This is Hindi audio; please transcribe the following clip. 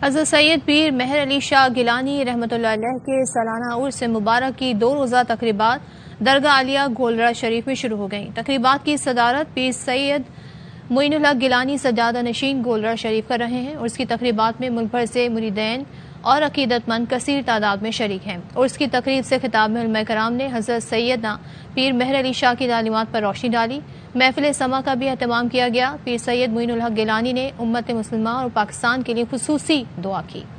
हज़रत सैयद पीर मेहर अली शाह गिलानी रहमतुल्लाह अलैह के सालाना उर्स मुबारक की 2 रोज़ा तकरीबात दरगाह आलिया गोलरा शरीफ में शुरू हो गई। तकरीबात की सदारत पीर सैयद मोइनुल हक गिलानी सज्जादा नशीन गोलरा शरीफ कर रहे हैं। उर्स की तकरीबात में मुल्क भर से मुरीदैन और अकीदतमंद कसीर तादाद में शरीक हैं। उर्स की तकरीब से खिताब में उलमा कराम ने हज़रत सैयदना पीर मेहर अली शाह की तालीमात पर रोशनी डाली। महफिल समा का भी एहतमाम किया गया। पीर सैयद मोइनुल हक गिलानी ने उम्मत मुस्लिमा और पाकिस्तान के लिए खुसूसी दुआ की।